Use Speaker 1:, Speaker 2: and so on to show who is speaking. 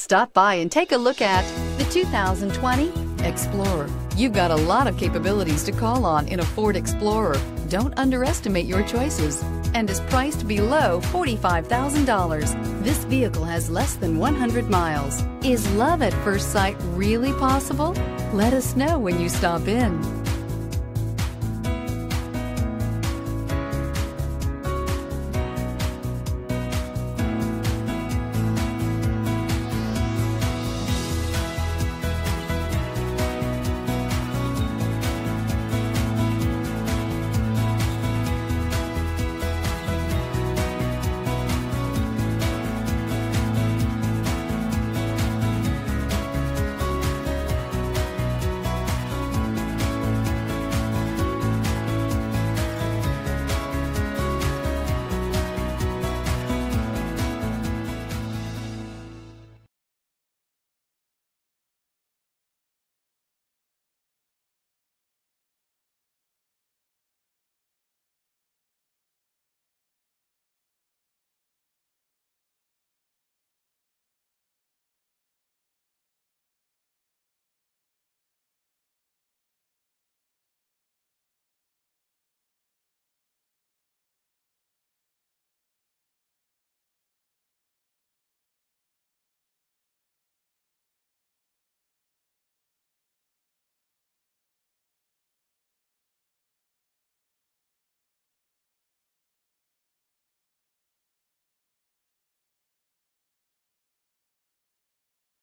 Speaker 1: Stop by and take a look at the 2020 Explorer. You've got a lot of capabilities to call on in a Ford Explorer. Don't underestimate your choices, and is priced below $45,000. This vehicle has less than 100 miles. Is love at first sight really possible? Let us know when you stop in.